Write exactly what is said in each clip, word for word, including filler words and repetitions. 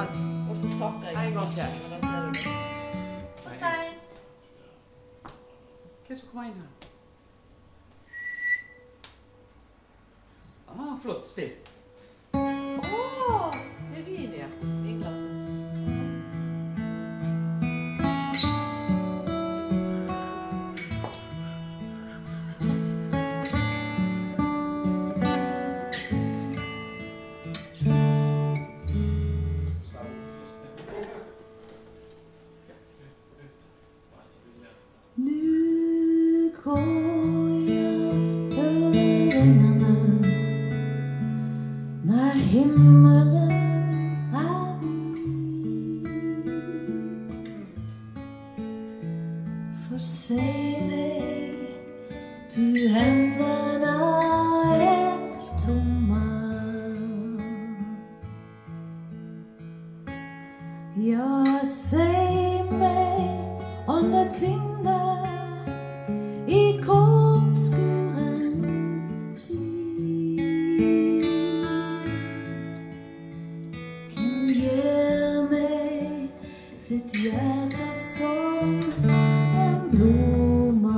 Vent. Og så sakker jeg. En gang til. Da ser du det. For sent. Hva er det som kommer inn her? Ah, flott. Still. Åh, det er vin, ja. Vinglasset. Himmelen er vid. For se meg, du hendene er tomme. Ja, se meg, ånde kvinne, i kongskurens tid. Hvem gir meg sitt hjerte som en blomma?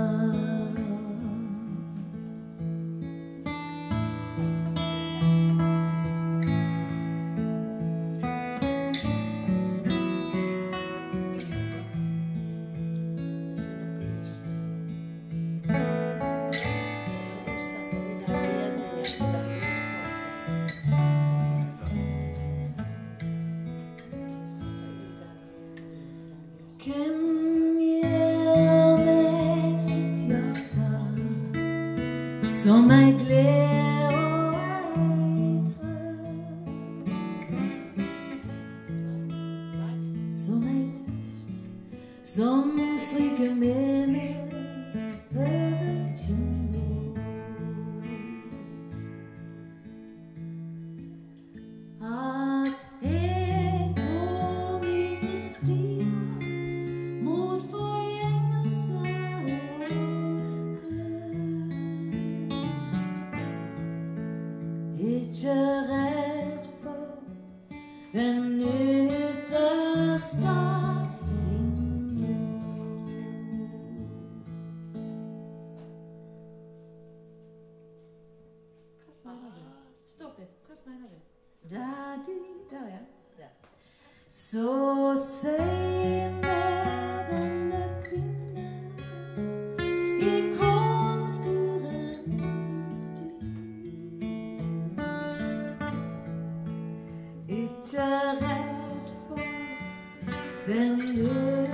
Hvem gir meg sitt hjerte som ei glede og ei trøst, som ei duft som stryker med meg over kinna. At jeg går mine stier mot forgjengelse og høst, ikke redd for den ytterste himmel. Hva mener du? Stopp litt. Hva mener du? Daddy, der ja. Der. Så si meg, denne kvinne, i kongskurens tid, ikke redd for den